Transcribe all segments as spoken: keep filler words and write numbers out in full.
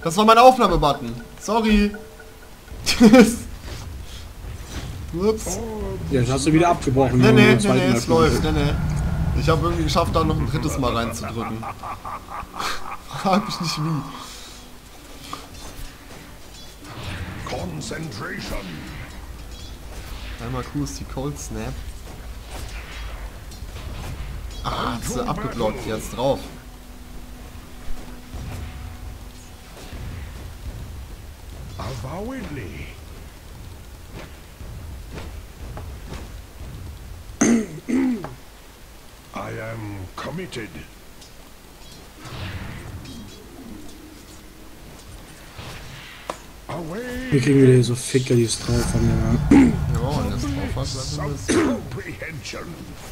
Das war mein Aufnahmebutton. Sorry. Ups. Ja, das hast du wieder abgebrochen. Nee, nee, Junge, nee, nee, es läuft. Nee, nee. Ich habe irgendwie geschafft, da noch ein drittes Mal reinzudrücken. Frag mich nicht wie. Concentration. Einmal Q ist die Cold Snap. Ah, hat sie abgeblockt, jetzt drauf. Avowedly. I am committed. Away. Wir kriegen wieder hier so Ficker, die es drauf haben, ja. Ja, und das drauf hat, dann ist es. Comprehension.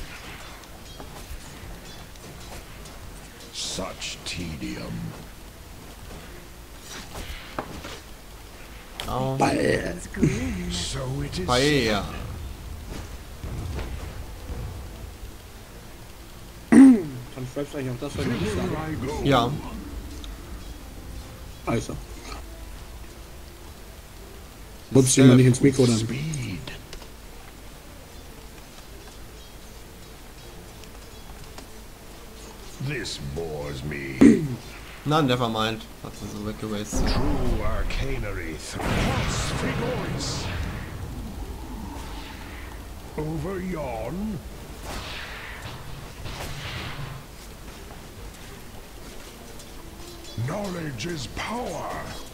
Such tedium. Au. So it is. Paella. Dann schreibst du eigentlich auch das, was ich nicht Here sage. I go. Ja. Also. Putz ihn mal nicht ins Mikro dann. Speed. This bores me. Na, never mind. Hat sie so weggeraced. True arcanery thrusts Frigoris. Over yon. Knowledge is power.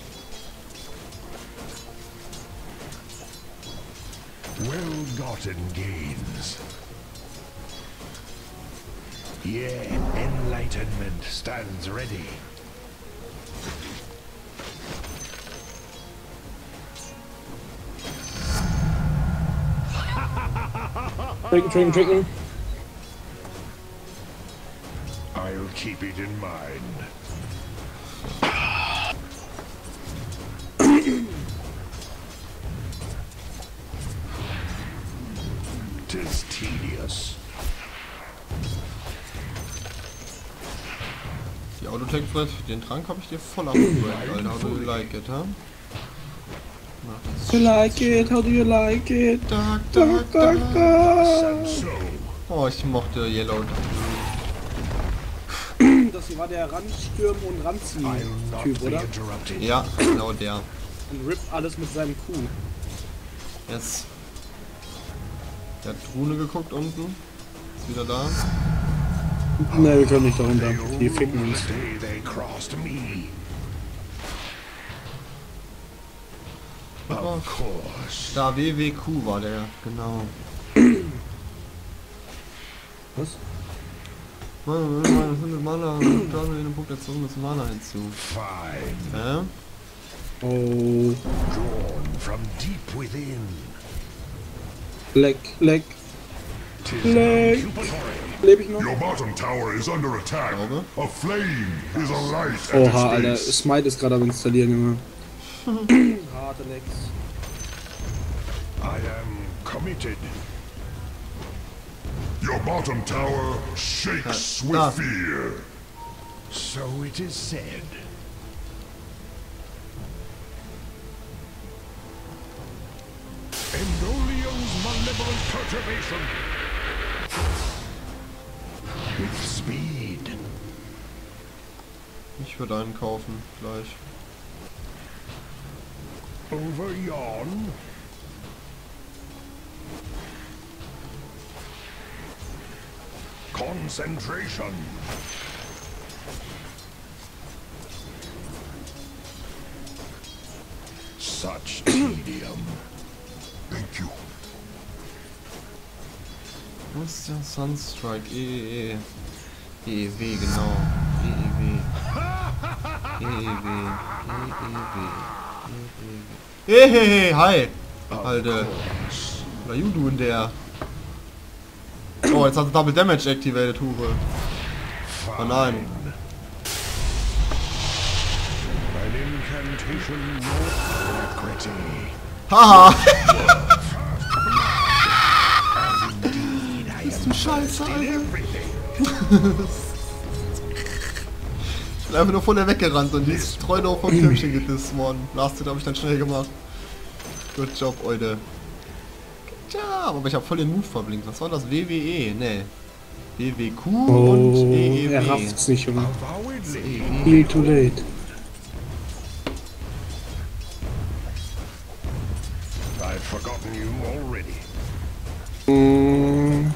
Well-gotten gains. Yeah, enlightenment stands ready. Trinken, trinken, trinken. I'll keep it in mind. Tis tedious. Die Autotech-Brett, den Trank habe ich dir voll abgebrannt, Alter. How do you like it, huh? You like it? How do you like it? Dark, Dark, dark, dark, dark. dark. So, Oh, ich mochte Yellow. Das hier war der Randstürmen und I'll not Ranziehen-Typ, be oder? interrupted. Ja, genau der. Und rippt alles mit seinem Kuh. Yes. Der hat Truhe geguckt unten. Ist wieder da. Ne, wir können nicht darunter. They Die ruled ficken uns. the day they crossed me. Oh, Of course. da W W Q war der, genau. Was? hundert Mana, einen Punkt dazu, das Mana hinzu. Fine. Hä? Oh. Drawn from deep within. Leck, leck. Tis Leck. incubatory. Lebe ich noch? Your bottom tower is under attack. Glaube. A flame is a light at Oha, Alter. its base. Smite ist gerade am installieren, Junge. Harte Lecks. I am committed. Your bottom tower shakes with Ah. fear. So it is said. Endolio's malevolent perturbation. With speed. Ich würde einen kaufen, gleich. Over yon. Concentration. Such tedium. Thank you. Wo ist der Sunstrike? E E E. E E W, genau. E E W. E E W. E E W. E E W. Hehehe, hi! Alter. What are you doing there? Oh, jetzt hat er Double Damage activated, Hure. Oh nein. An incantation not alacrity. Haha! Indeed, I Bist am du scheiße, versed in Alter? everything. bin einfach nur von der weggerannt und die ist treu noch vom Türmchen gedisst worden. Blasted habe ich dann schnell gemacht. Good job, Leute. Tja, aber ich habe voll den Move verblinkt. Was war das? W W E? Nee. W W Q Oh, und E E W. er rafft's nicht, Junge. Avowedly. Viel too late. I've forgotten you already. Mm,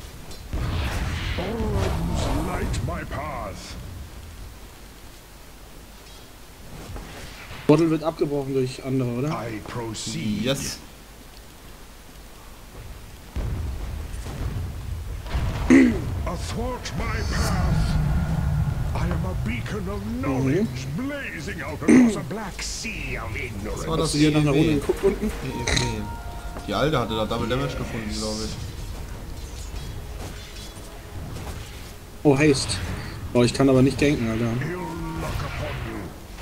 Orms, light my path. Bottle wird abgebrochen durch andere, oder? I proceed. Yes. Athwart my path. I am a beacon of knowledge blazing out across a black sea of ignorance. Das war das Hast du hier nach einer E E W. Runde geguckt unten? E E W. Die Alte hatte da Double Damage gefunden, glaube ich. Oh, Haste. Oh, ich kann aber nicht ganken, Alter. He'll lock upon you.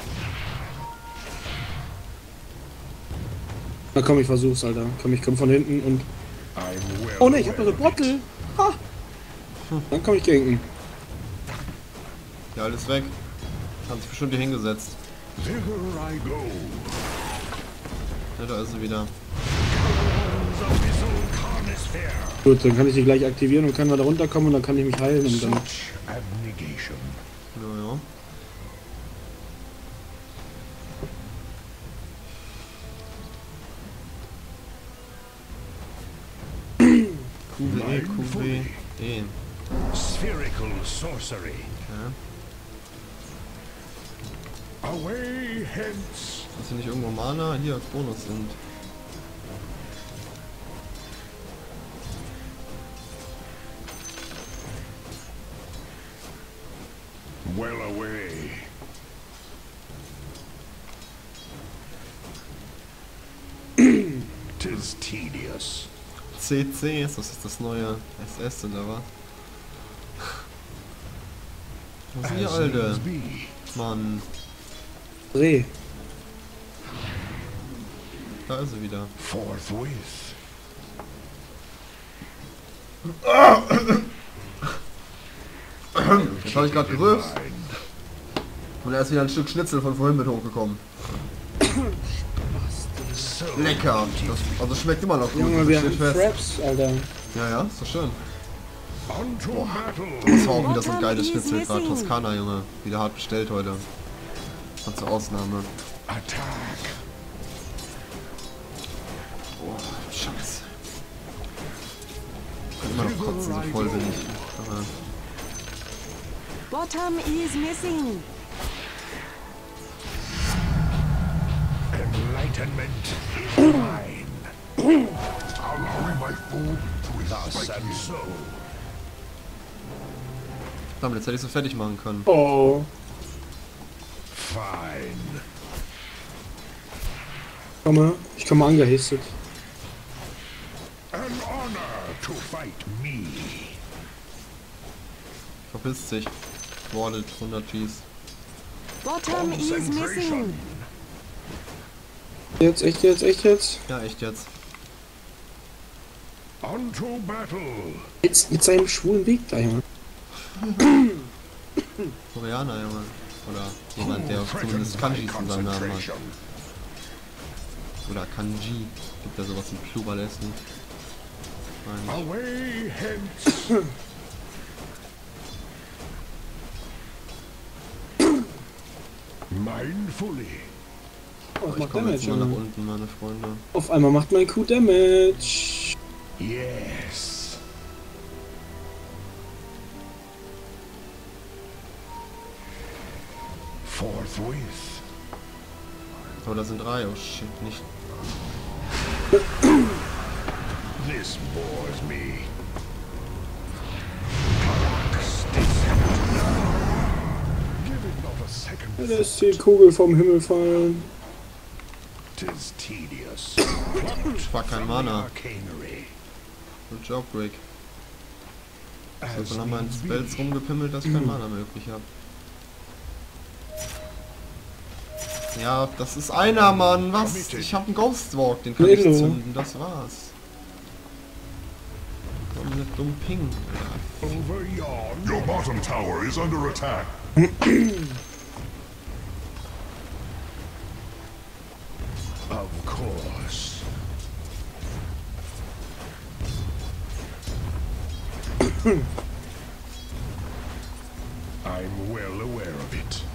Na komm, ich versuch's, Alter. Komm, ich komm von hinten und... I'm well Oh ne, ich hab noch eine aware. Bottle! Ha! Dann komm ich ganken. Die Alte ist weg. Hat sich bestimmt hier hingesetzt. Thither I go. Ja, da ist sie wieder. Realms abyssal carnisphere. Gut, dann kann ich die gleich aktivieren und kann da runterkommen und dann kann ich mich heilen und dann... Such abnegation. Ja, ja. Q W E, Q W E. Spherical sorcery. Okay. Away hence. Ist hier nicht irgendwo Mana? Hier, Bonus sind. Well away. Tis tedious. C C, ist das ist das neue S S oder was? Was ist hier, As Alter? things be. Mann, Dreh. da ist sie wieder. Forthwith. Jetzt habe ich gerade gerülpst und er ist wieder ein Stück Schnitzel von vorhin mit hochgekommen. So Lecker! Das, also schmeckt immer noch gut, Junge, das wir steht haben fest. Fraps, Alter. Ja, ja, ist doch schön. unto battle. Das war auch wieder so ein geiles Schnitzel, gerade Toskana, Junge. Wieder hart bestellt heute. Und zur Ausnahme. Attack. Oh, Scheiße. Ich kann immer noch kotzen, so voll bin ich. Aber Bottom is missing. Enlightenment is mine. Allowing my food to Thus respect and me. so. damit, jetzt hätte ich so fertig machen können. Oh. Fine. Komme, ich komme angehastet. An honor to fight me. Verpisst sich. Wallet, hundert Gs. Bottom is missing. Jetzt, echt jetzt, echt jetzt? Ja, echt jetzt. Unto battle. Jetzt mit seinem schwulen Weg da, Junge. Koreaner, Junge. Oder jemand, der zumindest Kanjis in seinem Namen hat. Oder Kanji. Gibt ja sowas wie Pluralessen. Meine ich. Away hence. Mindfully. Oh, das Ich macht komme jetzt Damage, mal nach Junge. unten, meine Freunde. Auf einmal macht mein Q Damage. Yes. Forthwith. Oh, da sind drei. Oh shit, nicht. This bores me. Give it not a second Ja, da ist die Kugel vom Himmel fallen. Tis tedious. War kein Mana. Arcanery. Good job, Rick. As So, dann haben wir in needs be. Spells rumgepimmelt, dass ich kein Mana möglich habe. Ja, das ist einer, Mann. Was? Ich habe einen Ghostwalk, den kann ich Lilo. zünden. Das war's. Komm mit dumm Ping. Over yon. Your bottom tower is under attack. Of course. I'm well aware of it.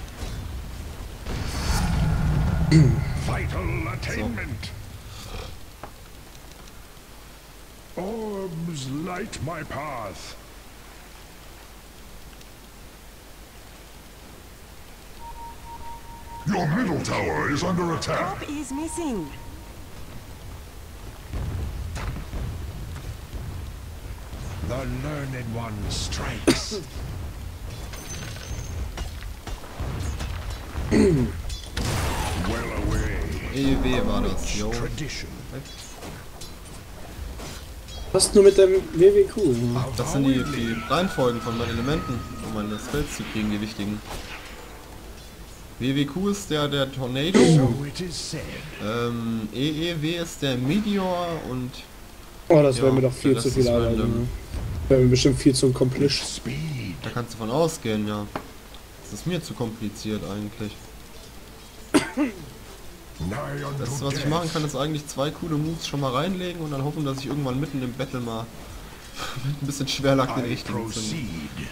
Vital attainment. Orbs light my path. Your middle tower is under attack. Top is missing. The learned one strikes. Well away. E W war das, jo. Tradition. Passt nur mit dem W W Q. Das sind die, die Reihenfolgen von meinen Elementen, um meine Spells zu kriegen, die wichtigen. W W Q ist der, der Tornado, So it is said. ähm, E E W ist der Meteor und Oh, das Ja, wäre mir doch der viel Rest zu viel ist Arbeit. random. Ne? Wäre mir bestimmt viel zu kompliziert. Speed. da kannst du von ausgehen, ja. Das ist mir zu kompliziert eigentlich. Nigh unto Das, was ich death. machen kann, ist eigentlich zwei coole Moves schon mal reinlegen und dann hoffen, dass ich irgendwann mitten im Battle mal mit ein bisschen Schwerlack den I richtigen zünde. proceed.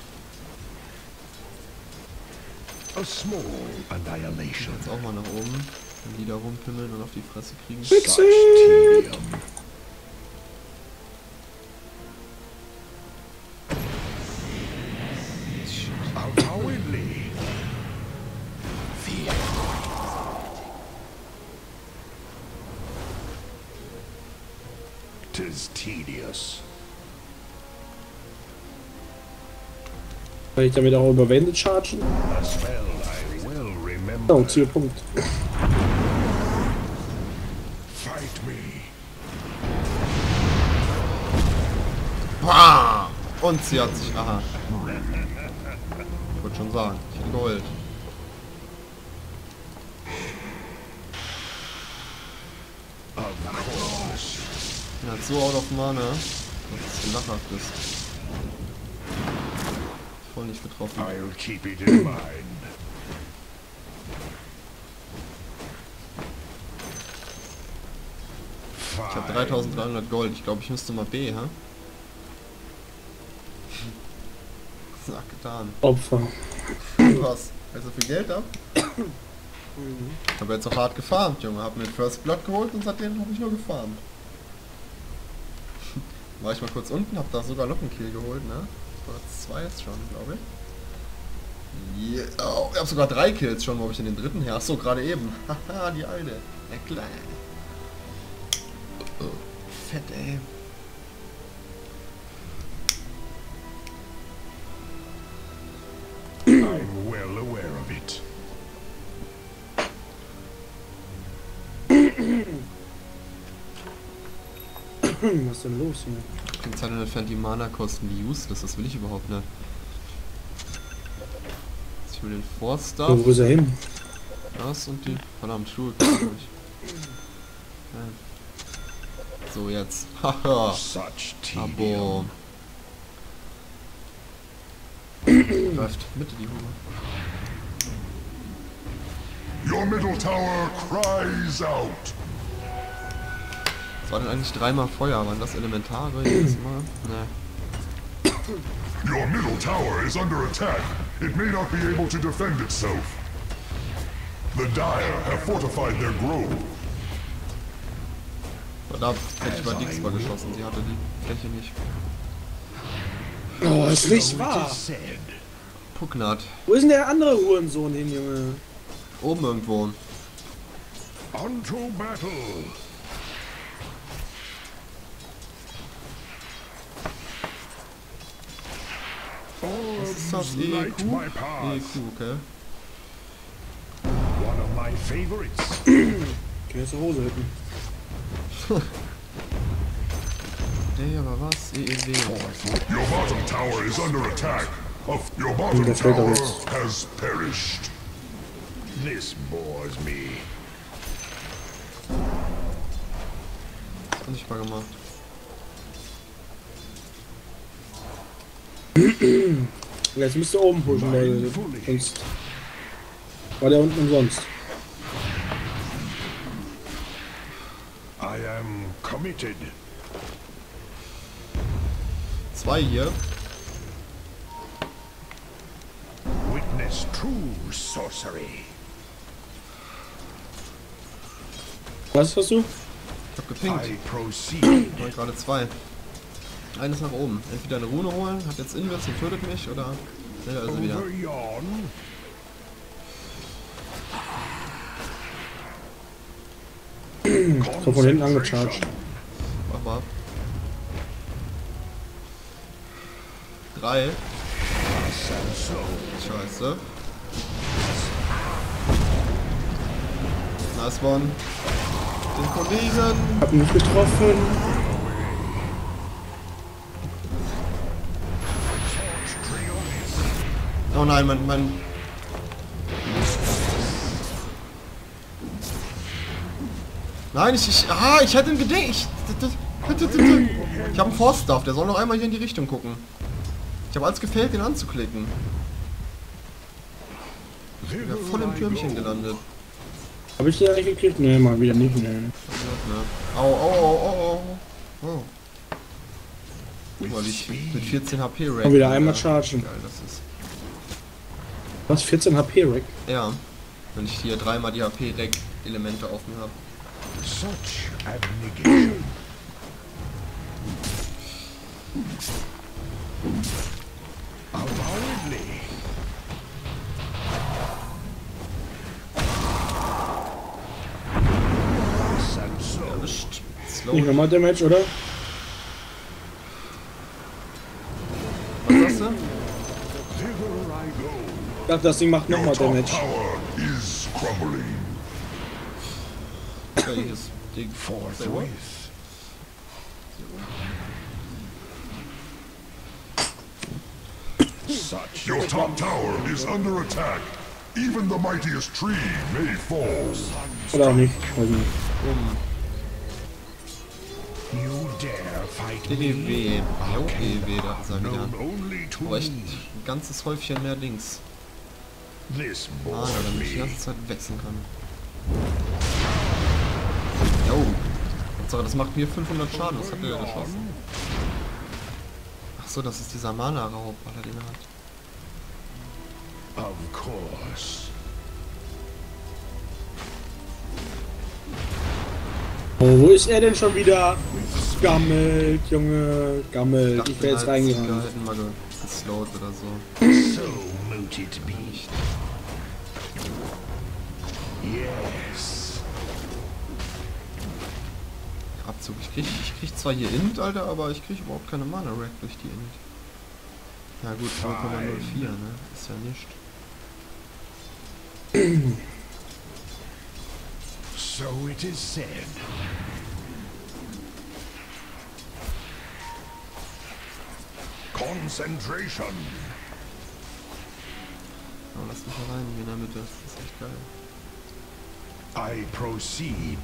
A small annihilation. Jetzt auch mal nach oben, wenn die da rumpimmeln und auf die Fresse kriegen. Such tedium. Cowardly. Fear. Tis tedious. Kann ich damit auch über Wände chargen? A spell I will remember. Oh, Zielpunkt. Fight me. Pah! Und sie hat sich, aha. Ich wollte schon sagen, ich hätte geheult. Of course. Er hat so out of mana, dass es lachhaft ist. Voll nicht getroffen. I'll keep it in mind. Ich habe dreitausenddreihundert Gold. Ich glaube, ich müsste mal B, hä? Sag getan. Opfer. Was? Also viel Geld ab? Ich habe jetzt auch hart gefarmt, Junge. Hab mir First Blood geholt und seitdem habe ich nur gefarmt. War ich mal kurz unten, hab da sogar noch einen Kill geholt, ne? Oder zwei jetzt schon, glaube ich. Yeah. Oh, ich habe sogar drei Kills schon. Wo habe ich denn den dritten her? Achso, gerade eben. Haha, die alte. Ja klar. Oh, fett, ey. I'm well aware of it. Was ist denn los hier? Die Zeit entfernt die Mana-Kosten, die useless. Das will ich überhaupt nicht. Ich will den Force Oh, Stuff. wo ist er hin? Das und die. Verdammt, Schuhe. glaub ich. Ja. So, jetzt. Haha. Such tedium. Abo. Läuft. Mitte die Hupe. Your middle tower cries out. Das war denn eigentlich dreimal Feuer. Waren das Elementare jedes Mal? Ne. Your middle tower is under attack. It may not be able to defend itself. The Dire have fortified their grove. Verdammt, hätte ich mal Dix mal geschossen. Sie hatte die Fläche nicht. Oh, ist nicht So it wahr. is said. Pucknat. Wo ist denn der andere Hurensohn hin, Junge? Oben irgendwo. Unto battle. Was ist das? Orbs E E light Q? my E E path. Q, okay. One of my favorites. Geh jetzt zur Hose hitten. Ey, aber was? E E W. Your bottom tower is under attack. Of your bottom der fällt tower aber jetzt. has perished. This bores me. Unsichtbar gemacht. Jetzt müsst ihr oben pushen, Leute. Sonst war der unten umsonst. am committed. Zwei hier. Witness true sorcery. Was hast du? Ich hab gepinkt. I proceed. War gerade zwei. Eines nach oben. Entweder eine Rune holen, hat jetzt Inverts und tötet mich, oder... Ja, also wieder. Over yon. Komm von hinten angecharged. Mach mal. Drei. Scheiße. Nice one. Den Kollegen. Hab ihn nicht getroffen. Oh nein, mein... mein Nein, ich... ich ah, ich hätte ihn gedenkt. Ich, ich habe einen Forststaff, der soll noch einmal hier in die Richtung gucken. Ich habe alles gefällt, den anzuklicken. Ich bin ja voll im Türmchen gelandet. Hab ich den eigentlich gekriegt? Ne, mal wieder nicht. Ne. Au, au, au, au, au. Oh. Guck mal, wie ich mit vierzehn H P rank. Komm wieder einmal chargen. Geil, das ist. Was? vierzehn H P Rack? Ja. Wenn ich hier dreimal die H P-Rack-Elemente auf mir habe. Such abnegation. Avowedly. Erwischt. Slow. Nicht nochmal Damage, oder? Was sagst du? Thither I go. Ich dachte, das Ding macht Your nochmal top Damage. tower is crumbling. Welches Ding? Forthwith. Such Your top tower is under attack. Even the mightiest tree may fall. Oder auch nicht. Weiß nicht. Um. you dare fight D G W. Jo, D G W, da ist er wieder. known only to Aber echt me. ein ganzes Häufchen mehr links. This Ah, bore damit ich die me. ganze Zeit wechseln kann. Jo. Hauptsache, das macht mir fünfhundert Schaden. Was hat der da geschossen? Ach so, das ist dieser Mana-Raub, weil er den hat. Of course. Oh, wo ist er denn schon wieder? Gammelt, Junge, gammelt. dachte, Ich wär jetzt halt, Sieger reingegangen. hätten mal ge- geslowt oder so. So mote it be. Yes. Abzug. Ich krieg, ich krieg zwar hier Int, Alter, aber ich krieg überhaupt keine Mana-Rack durch die Int. Ja gut, null Komma null vier, ne? Ist ja nicht. So it is said. Concentration. Aber lass mich allein hier in der Mitte. Das ist echt geil. I proceed.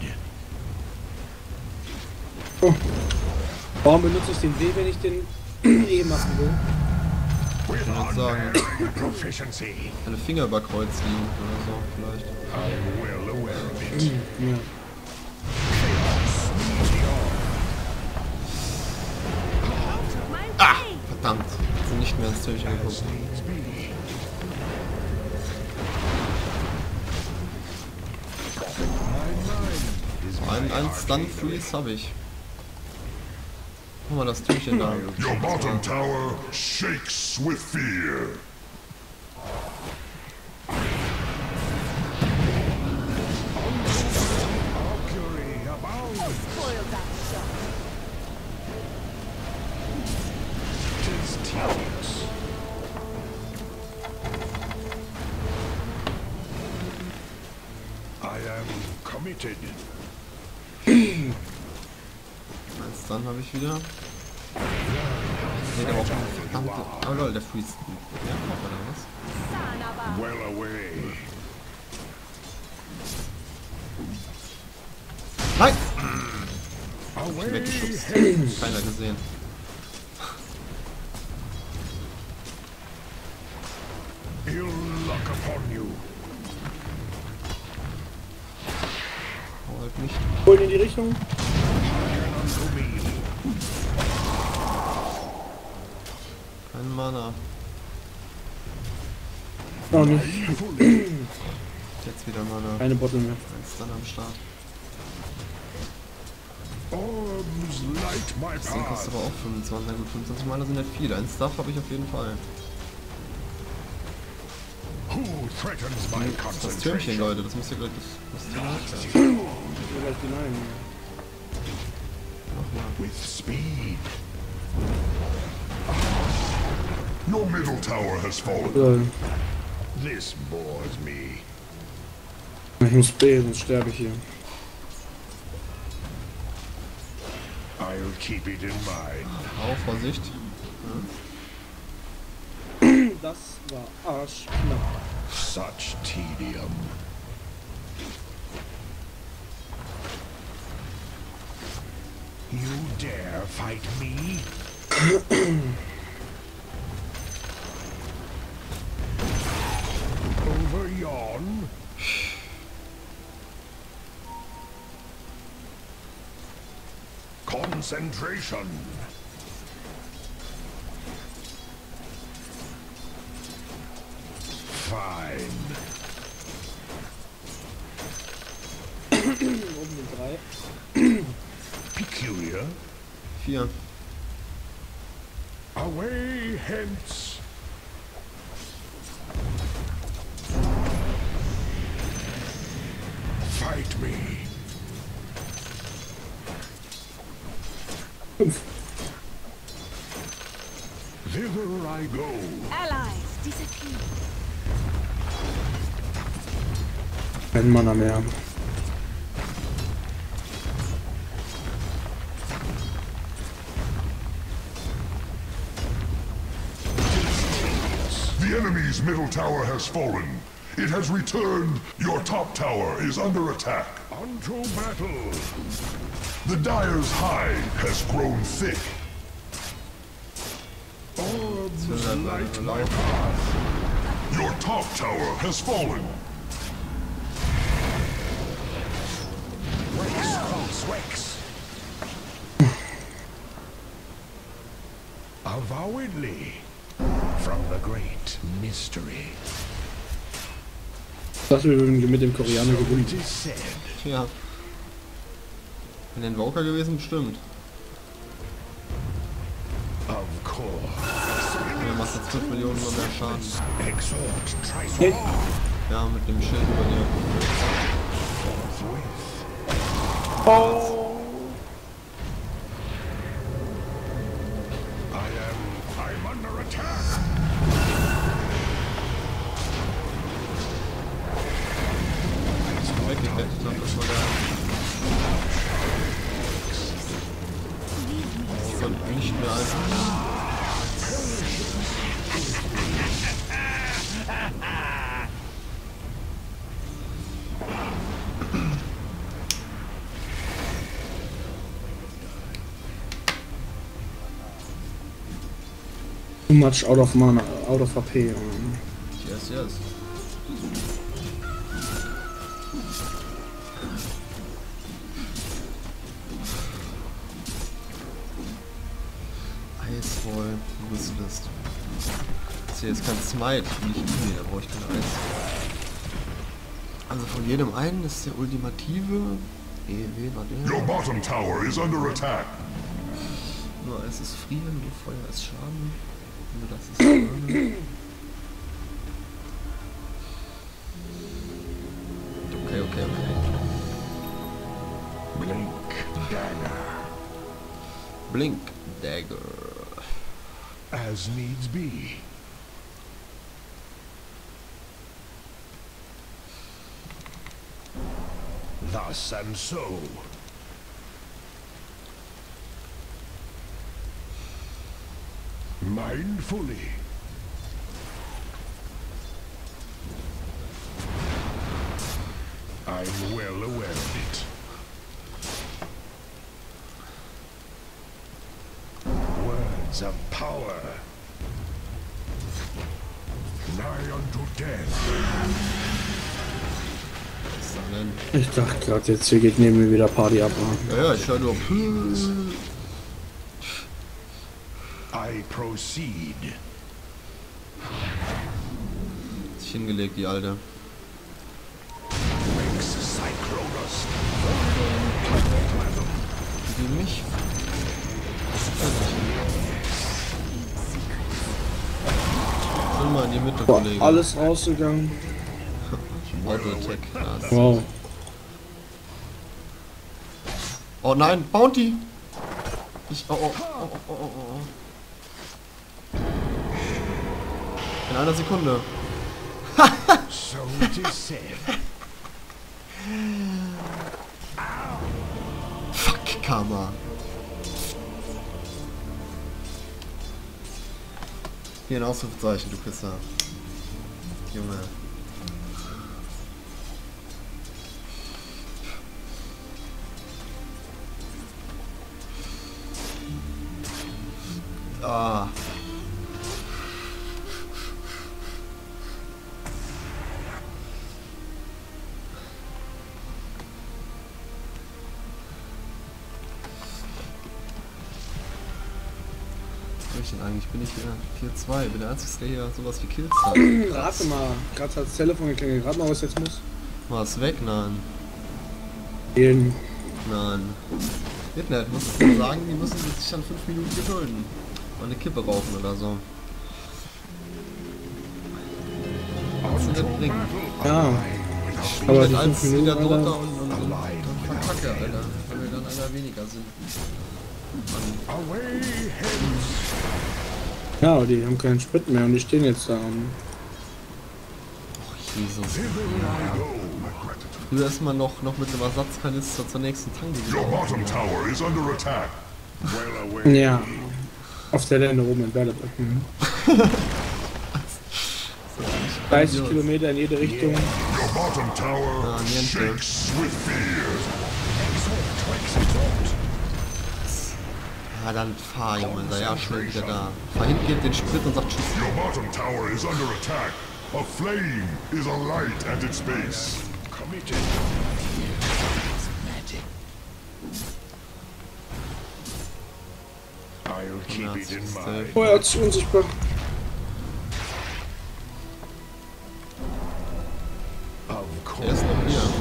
Warum benutze ich den W, wenn ich den E machen will? With würde sagen- unmerited proficiency. Eine Finger über Kreuz liegen oder so, vielleicht. I'm well aware of it. Ja. Ah! Verdammt! Sind nicht mehr ins Türchen geguckt. Needs be. Ein, ein Stun-Freeze habe ich. Guck mal das Türchen da. Your bottom tower shakes with fear. Fury abound. Tis tedious. I am committed. Ein Stun habe ich wieder. Nee, der braucht eine verdammte... Oh lol, der Freeze. Ja, macht er da was? Well away. Nein! Away. Weggeschubst. Keiner gesehen. Ill luck upon you. Oh, halt nicht. Holen in die Richtung. Mana. Noch nicht. Jetzt wieder Mana. Keine Bottle mehr. Eins dann am Start. Orbs light my Das Ding kostet path. aber auch fünfundzwanzig. Na gut, fünfundzwanzig Mana sind nicht viel. Ein Stuff habe ich auf jeden Fall. Who threatens my Das Türmchen, concentration? Leute, das muss ja gleich das, das Türmchen sein. Ich will gleich hinein. Nochmal. With speed. Your middle tower has fallen. So, This bores me. ich muss B, sonst sterbe ich hier. I'll keep it in mind. Auch Vorsicht. Das war arschknapp. Such tedium. You dare fight me? Over yon? Concentration. Fine. Oben sind drei. Peculiar. Vier. Away hence. Fight me. Thither I go. Allies disappear. Kein Mana mehr. The enemy's middle tower has fallen. It has returned. Your top tower is under attack. Unto battle. The Dire's hide has grown thick. Orbs So, light uh, my uh, path. Your top tower has fallen. Wex, Wex, Wex. Avowedly, from the great mystery. Das wir würden mit dem Koreaner So gewinnen. it is said. Ja. Bin ein Invoker gewesen, bestimmt. Of course. Der macht jetzt fünf Millionen noch mehr Schaden. Exhort, try Hey. Ja, mit dem Schild über dir. forthwith. I am. I'm under attack. Weggekettet, ich glaub, das war der. Das sollte nicht mehr als. Too much out of mana, out of H P. Yes, yes. Eisroll, Wisslist. Das hier ist kein Smite, nicht Easy, da brauche ich kein Eis. Also von jedem einen ist der ultimative E W, war der. Your bottom tower is under attack. Nur Eis ist Frieren, nur Feuer ist Schaden. Nur das ist Schaden. Okay, okay, okay. Blink dagger. Blink Dagger. As needs be. Thus and so. Mindfully. I'm well aware of it. Words of power. Nigh unto death. Was ist da denn? Ich dachte gerade, jetzt hier geht neben mir wieder Party ab. Ja, ja, ich höre nur. I proceed. richtig hingelegt, die alte. Die mich. Schon mal in die Mitte, Boah, Kollege. alles rausgegangen. Auto-Attack. Ja, Wow. oh nein, Bounty! Ich. Oh, oh, oh, oh, oh, oh. In einer Sekunde. So it is said. Fuck, Karma. Hier ein Ausrufezeichen, du Pisser. Junge. Ah. Was ich denn eigentlich? Bin ich hier Tier zwei? Bin der Einzige, der hier sowas wie Kills hat. Rate mal. Gerade hat das Telefon geklingelt. Rate mal, was jetzt muss. Mach's weg, nein. Wählen. Nein. Geht nicht, muss ich nur sagen, die müssen sich dann fünf Minuten gedulden. Mal eine Kippe rauchen oder so. Kannst du nicht bringen. Ja. Ich Aber halt die als fünf wieder Minuten, drunter Alter. und, und, und, und verkacke, Alter. Weil wir dann einer weniger sind. Mann. Away hence. Ja, aber die haben keinen Sprit mehr und die stehen jetzt da. Und Och, Jesus. Thither I go. Früher ist man noch, noch mit einem Ersatzkanister zur nächsten Tanke Your gegangen. bottom tower is under attack. Well away. ja. Auf der Lände oben in Berleburg. Mhm. dreißig Kilometer in jede Richtung. Your bottom tower Ah, niente. shakes with fear. Ja, dann fahr, Junge. Sei ja schnell wieder da. Fahr hinten, gebt den Sprit und sagt Tschüss. Your bottom tower is under attack. A flame is a light at its base. Committed. I'll keep it in mind. Oh, er hat sich unsichtbar. Of Er ist course. noch hier.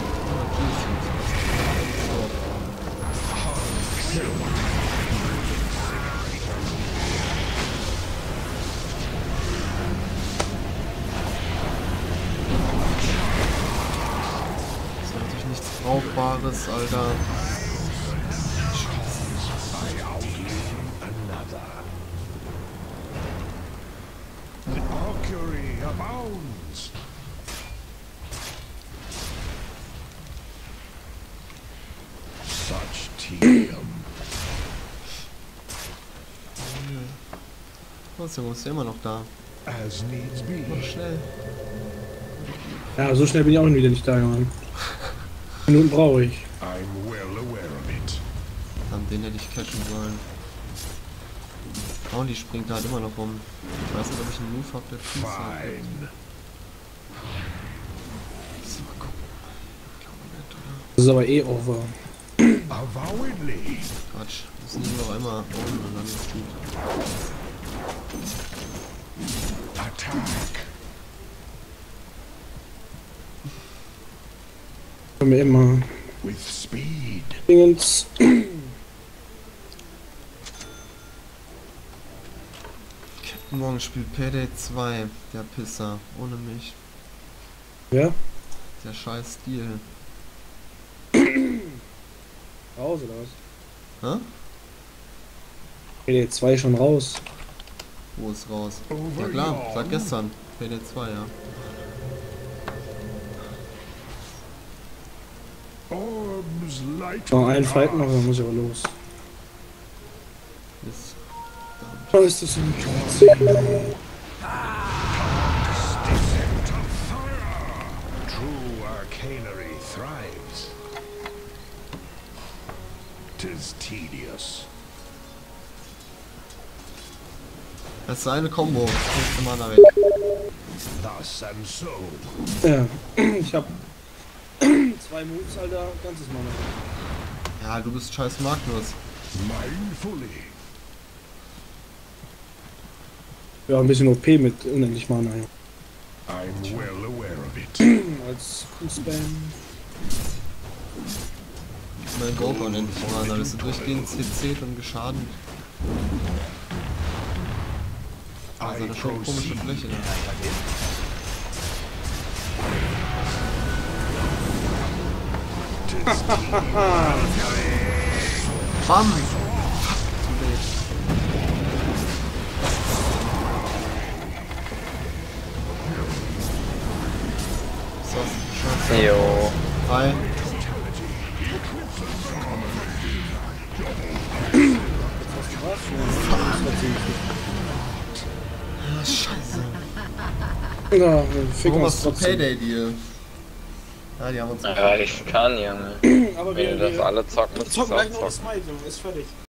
Das ist natürlich nichts Brauchbares, Alter. I outlive another. Mercury abounds. Such tedium. Was, Junge, ist der immer noch da? As needs be. Mach schnell. Ja, so schnell bin ich auch wieder nicht da, Junge. Minuten brauche ich. I'm well aware of it. An den hätte ich catchen sollen. Oh, die springt da halt immer noch rum. Ich weiß nicht, ob ich einen Move hab, der Fuß hat. Fine. So, mal gucken. Ich glaube nicht, oder? Das ist aber eh over. Avowedly. Quatsch. Wir müssen nur noch einmal oben und dann ist gut. Attack. Können wir immer With speed. Dingens. Captain Morgan spielt Payday zwei. Der Pisser. Ohne mich. Ja? Der scheiß Stil. Raus oder was? Hä? P D zwei schon raus. Wo ist raus? Ja klar, seit gestern. Payday zwei, ja. Orbs light. Noch einen Fight noch, dann muss ich aber los. Ist. Oh, ist das so ein Descent of fire. True arcanery thrives. Tis tedious. Das ist eine Combo. Nächste Mana weg. Thus and so. Ja, ich hab zwei Moves, Alter, ganzes Mana. Ja, du bist scheiß Magnus. Mindfully. Ja, ein bisschen O P mit unendlich Mana. Ja. I'm well aware of it. Als Q-Spam. Mein Go nennt voran, da bist du durchgehend C C und geschaden. Also I das ist schon eine komische proceed. Fläche. Ne? Bam! So, scheiße. Jo. Hi. Ah, scheiße. Ja, fick Warum uns hast du trotzdem. Payday Deal? Ja, die haben uns Ja, ich kann, Junge. Aber Wenn wir, ihr das wir alle zocken, müsst ihr zocken es gleich auch noch das zocken. Smite, Junge. Ist fertig.